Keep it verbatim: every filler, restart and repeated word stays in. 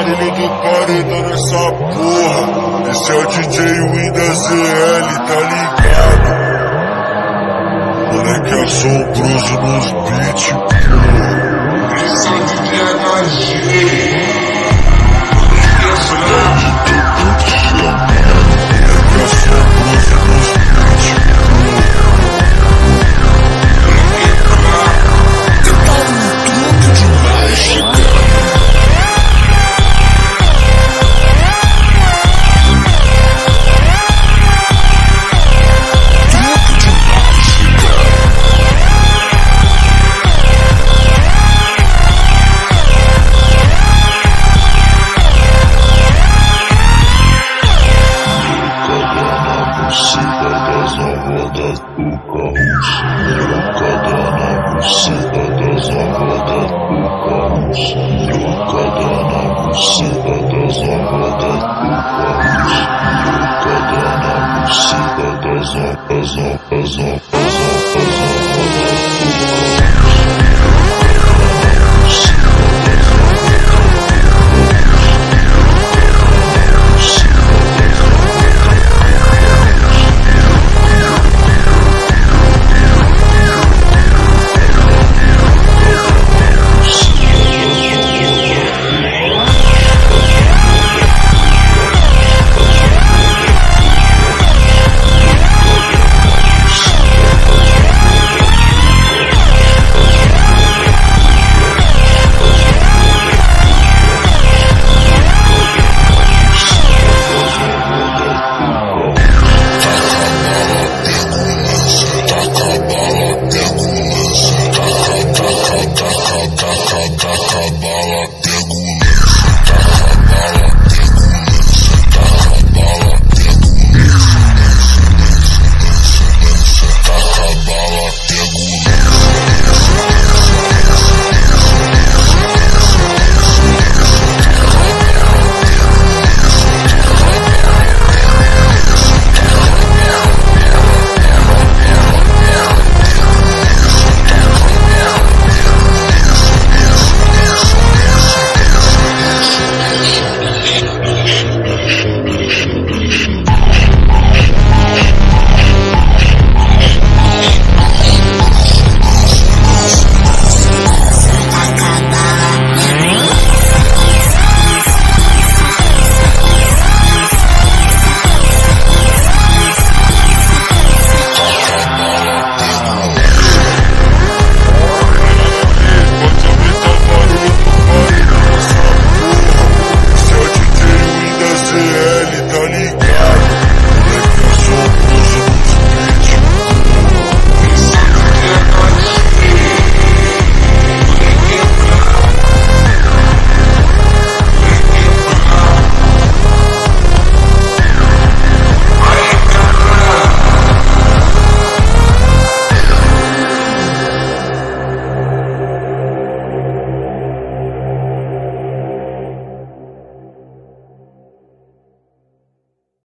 barulho do paredão nessa porra. Esse é o D J Winda Z L, tá ligado? Moleque assombroso nos beats, porra. Esse é o D J H G. As on, as on, as on, as on, as on, as on.